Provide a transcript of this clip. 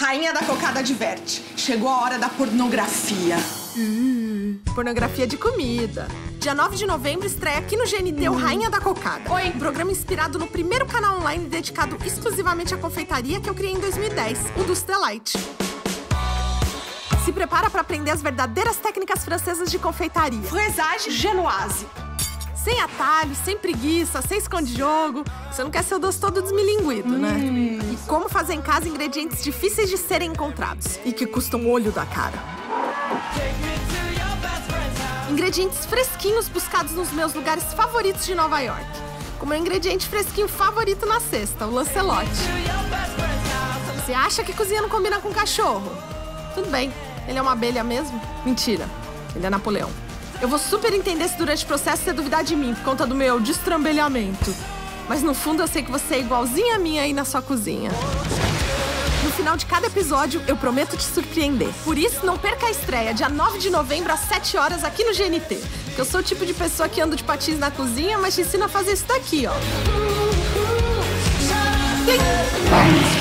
Rainha da Cocada adverte. Chegou a hora da pornografia. Pornografia de comida. Dia 9 de novembro estreia aqui no GNT o Rainha da Cocada. Oi. Um programa inspirado no primeiro canal online dedicado exclusivamente à confeitaria que eu criei em 2010, o Dulce Delight. Se prepara para aprender as verdadeiras técnicas francesas de confeitaria. Fresage genoise. Sem atalho, sem preguiça, sem esconde-jogo. Você não quer ser o doce todo desmilinguido, né? E como fazer em casa ingredientes difíceis de serem encontrados e que custam o olho da cara. Ingredientes fresquinhos buscados nos meus lugares favoritos de Nova York. Como meu ingrediente fresquinho favorito na cesta, o Lancelot. Você acha que cozinha não combina com cachorro? Tudo bem, ele é uma abelha mesmo? Mentira, ele é Napoleão. Eu vou super entender se durante o processo você duvidar de mim por conta do meu destrambelhamento. Mas no fundo eu sei que você é igualzinha a mim aí na sua cozinha. No final de cada episódio, eu prometo te surpreender. Por isso, não perca a estreia, dia 9 de novembro, às 7 horas, aqui no GNT. Porque eu sou o tipo de pessoa que anda de patins na cozinha, mas te ensino a fazer isso daqui, ó.